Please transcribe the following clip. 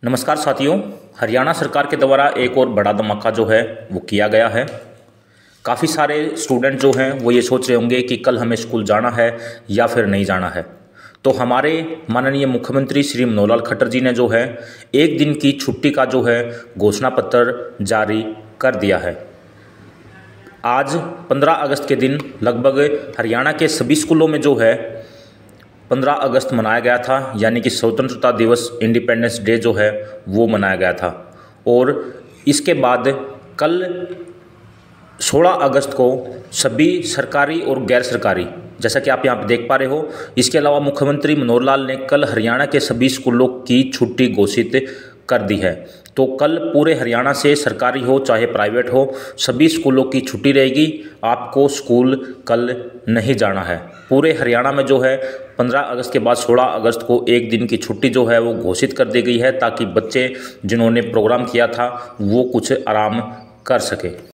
नमस्कार साथियों, हरियाणा सरकार के द्वारा एक और बड़ा धमाका जो है वो किया गया है। काफ़ी सारे स्टूडेंट जो हैं वो ये सोच रहे होंगे कि कल हमें स्कूल जाना है या फिर नहीं जाना है। तो हमारे माननीय मुख्यमंत्री श्री मनोहर लाल खट्टर जी ने जो है एक दिन की छुट्टी का जो है घोषणा पत्र जारी कर दिया है। आज 15 अगस्त के दिन लगभग हरियाणा के सभी स्कूलों में जो है 15 अगस्त मनाया गया था, यानी कि स्वतंत्रता दिवस इंडिपेंडेंस डे जो है वो मनाया गया था। और इसके बाद कल 16 अगस्त को सभी सरकारी और गैर सरकारी, जैसा कि आप यहाँ पर देख पा रहे हो, इसके अलावा मुख्यमंत्री मनोहर लाल ने कल हरियाणा के सभी स्कूलों की छुट्टी घोषित कर दी है। तो कल पूरे हरियाणा से सरकारी हो चाहे प्राइवेट हो, सभी स्कूलों की छुट्टी रहेगी। आपको स्कूल कल नहीं जाना है। पूरे हरियाणा में जो है 15 अगस्त के बाद 16 अगस्त को एक दिन की छुट्टी जो है वो घोषित कर दी गई है, ताकि बच्चे जिन्होंने प्रोग्राम किया था वो कुछ आराम कर सके।